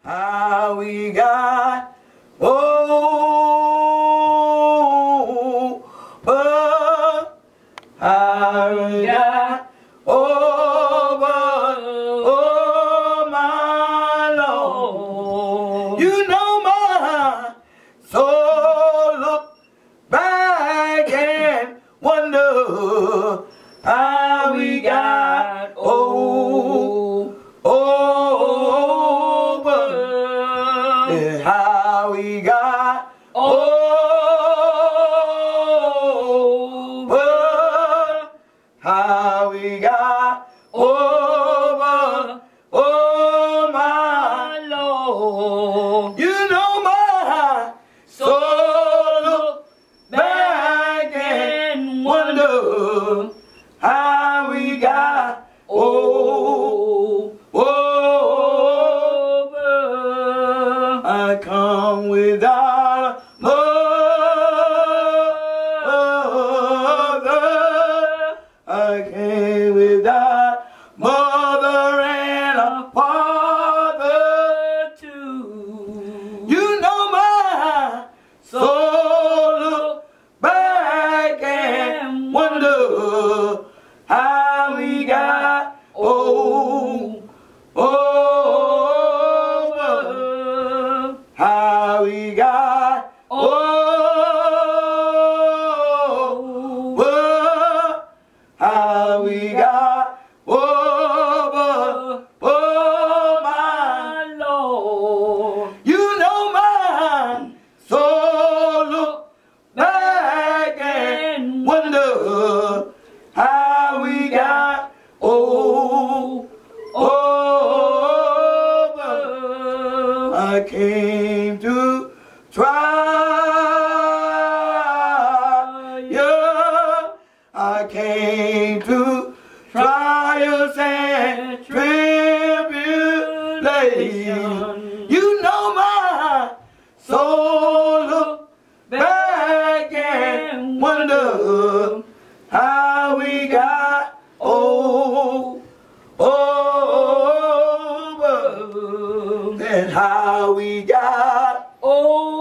how we got over, how we got over, oh my Lord. You know my soul look back and wonder how we got over, and how we got over, how we got over, oh my Lord. You know my soul look back and wonder how we got over. I come without a mother, I came without mother and a father too. You know my soul look back and wonder how we got over, how we got over, how we got over, oh my Lord. You know my soul look back and wonder how we got over. I came to try you. I came to trials and tribulation. You know my soul look back and wonder how we got over, and how we got over.